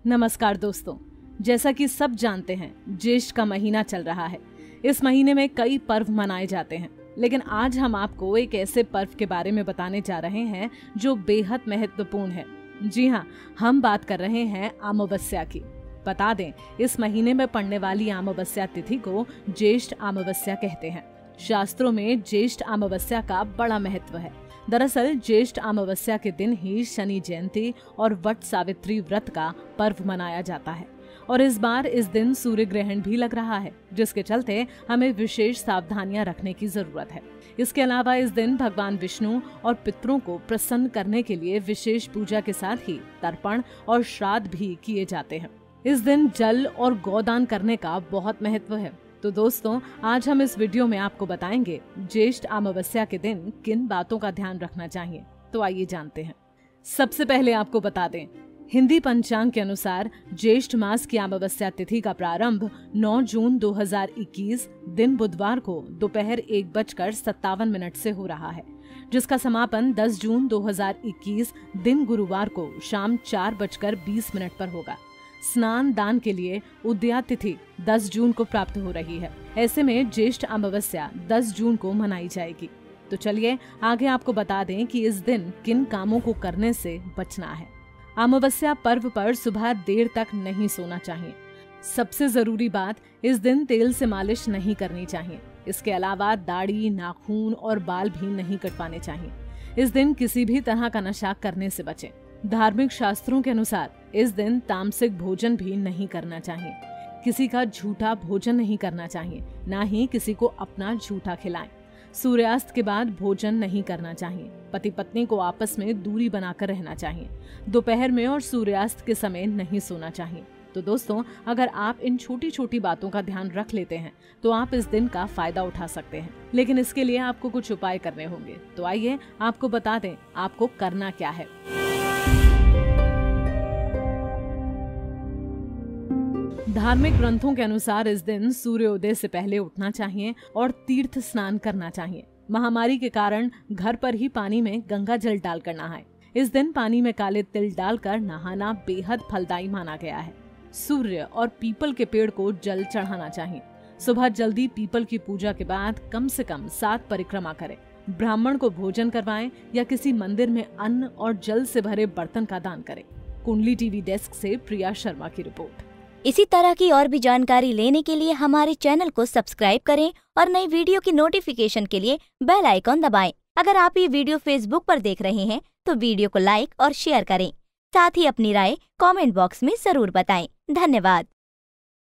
नमस्कार दोस्तों, जैसा कि सब जानते हैं ज्येष्ठ का महीना चल रहा है। इस महीने में कई पर्व मनाए जाते हैं, लेकिन आज हम आपको एक ऐसे पर्व के बारे में बताने जा रहे हैं जो बेहद महत्वपूर्ण है। जी हाँ, हम बात कर रहे हैं अमावस्या की। बता दें, इस महीने में पड़ने वाली अमावस्या तिथि को ज्येष्ठ अमावस्या कहते हैं। शास्त्रों में ज्येष्ठ अमावस्या का बड़ा महत्व है। दरअसल ज्येष्ठ अमावस्या के दिन ही शनि जयंती और वट सावित्री व्रत का पर्व मनाया जाता है और इस बार इस दिन सूर्य ग्रहण भी लग रहा है, जिसके चलते हमें विशेष सावधानियां रखने की जरूरत है। इसके अलावा इस दिन भगवान विष्णु और पितरों को प्रसन्न करने के लिए विशेष पूजा के साथ ही तर्पण और श्राद्ध भी किए जाते हैं। इस दिन जल और गोदान करने का बहुत महत्व है। तो दोस्तों, आज हम इस वीडियो में आपको बताएंगे ज्येष्ठ अमावस्या के दिन किन बातों का ध्यान रखना चाहिए। तो आइए जानते हैं। सबसे पहले आपको बता दें, हिंदी पंचांग के अनुसार ज्येष्ठ मास की अमावस्या तिथि का प्रारंभ 9 जून 2021 दिन बुधवार को दोपहर 1:57 से हो रहा है, जिसका समापन 10 जून 2021 दिन गुरुवार को शाम 4:20 पर होगा। स्नान दान के लिए उदया तिथि 10 जून को प्राप्त हो रही है। ऐसे में ज्येष्ठ अमावस्या 10 जून को मनाई जाएगी। तो चलिए आगे आपको बता दें कि इस दिन किन कामों को करने से बचना है। अमावस्या पर्व पर सुबह देर तक नहीं सोना चाहिए। सबसे जरूरी बात, इस दिन तेल से मालिश नहीं करनी चाहिए। इसके अलावा दाढ़ी, नाखून और बाल भी नहीं कटवाने चाहिए। इस दिन किसी भी तरह का नशा करने से बचें। धार्मिक शास्त्रों के अनुसार इस दिन तामसिक भोजन भी नहीं करना चाहिए। किसी का झूठा भोजन नहीं करना चाहिए, ना ही किसी को अपना झूठा खिलाएं। सूर्यास्त के बाद भोजन नहीं करना चाहिए। पति पत्नी को आपस में दूरी बनाकर रहना चाहिए। दोपहर में और सूर्यास्त के समय नहीं सोना चाहिए। तो दोस्तों, अगर आप इन छोटी छोटी बातों का ध्यान रख लेते हैं तो आप इस दिन का फायदा उठा सकते हैं। लेकिन इसके लिए आपको कुछ उपाय करने होंगे। तो आइए आपको बता दें आपको करना क्या है। धार्मिक ग्रंथों के अनुसार इस दिन सूर्योदय से पहले उठना चाहिए और तीर्थ स्नान करना चाहिए। महामारी के कारण घर पर ही पानी में गंगा जल डालकर नहाएं। इस दिन पानी में काले तिल डालकर नहाना बेहद फलदायी माना गया है। सूर्य और पीपल के पेड़ को जल चढ़ाना चाहिए। सुबह जल्दी पीपल की पूजा के बाद कम से कम 7 परिक्रमा करें। ब्राह्मण को भोजन करवाएं या किसी मंदिर में अन्न और जल से भरे बर्तन का दान करें। कुंडली टीवी डेस्क से प्रिया शर्मा की रिपोर्ट। इसी तरह की और भी जानकारी लेने के लिए हमारे चैनल को सब्सक्राइब करें और नई वीडियो की नोटिफिकेशन के लिए बेल आइकॉन दबाएं। अगर आप ये वीडियो फेसबुक पर देख रहे हैं तो वीडियो को लाइक और शेयर करें। साथ ही अपनी राय कमेंट बॉक्स में जरूर बताएं। धन्यवाद।